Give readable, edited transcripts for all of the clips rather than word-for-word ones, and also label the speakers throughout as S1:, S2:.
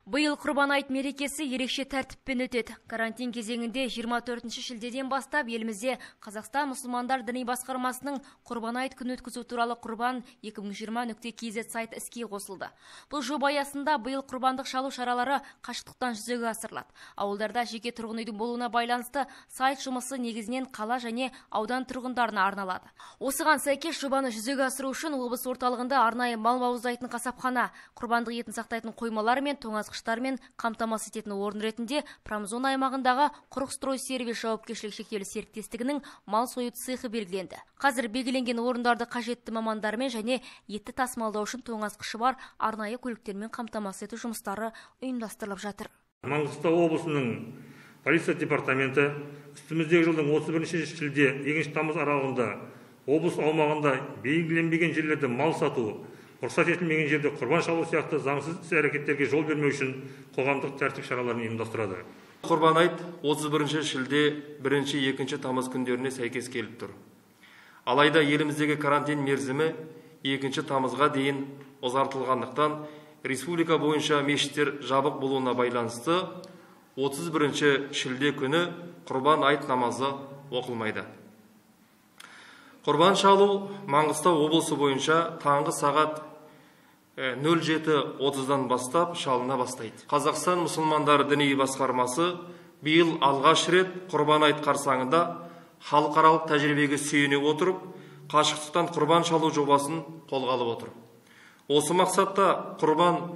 S1: Быйыл Құрбан айт мерекесі ерекше тәртіппен өтеді. Карантин кезеңінде 24 шілдеден бастап елімізде Қазақстан мұсылмандар діни басқармасының Құрбан айт күн өткізу туралы Құрбан 2020.kz сайты іске қосылды. Бұл жоба аясында быйыл құрбандық шалу шаралары қашықтықтан жүзеге асырылады. Ауылдарда жеке тұрғын үйдің болуына байланысты сайт жұмысы негізінен қала және аудан тұрғындарына арналады. Осыған сәйкес жобаны жүзеге асыру үшін облыс орталығында арнайы мал бауыздайтын қасапхана, құрбандық етін сақтайтын қоймалар мен тоңазғыштармен қамтамасыз ететін орын ретінде Промзона аймағындағы Құрық строй сервис жауапкершілігі шектеулі серіктестігінің мал сою цехы белгіленді. Қазір белгіленген орындарды қажетті мамандармен және етті тасымалдау үшін тоңазғышы бар арнайы көліктермен қамтамасыз ету жұмыстары ұйымдастырылып жатыр.
S2: Маңғыстау облысының полиция департаменті үстіміздегі жылдың 31 шілде 2 тамыз аралығында облыс аумағында белгіленбеген жерлерде мал сату, рұқсат етілмеген жерде құрбан шалу сияқты заңсыз іс-әрекеттерге жол бермеу үшін қоғамдық тәртіп шараларын ұйымдастырады.
S3: Құрбан айт 31 шілде 1-2 тамыз күндеріне сәйкес келіп тұр. Алайда еліміздегі карантин мерзімі 2 тамызға дейін ұзартылғандықтан республика бойынша мешіттер жабық болуына байланысты 31 шілде күні Құрбан айт намазы оқылмайды. Құрбан шалу Маңғыстау облысы бойынша таңғы сағат 07:30-дан бастап шалына бастайды. Қазақстан мұсылмандар діни басқармасы биыл алғаш рет Құрбан айт қарсаңында халықаралық тәжірибеге сүйене отырып, қашықтықтан құрбан шалу жобасын қолға алып отыр. Осы мақсатта Құрбан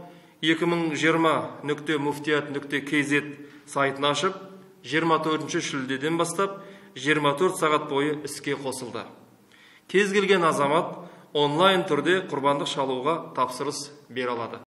S3: 2020.muftiyat.kz сайтын ашып, 24 шілдеден бастап 24 сағат бойы іске қосылды. Кез келген азамат онлайн түрде құрбандық шалуға тапсырыс бере алады.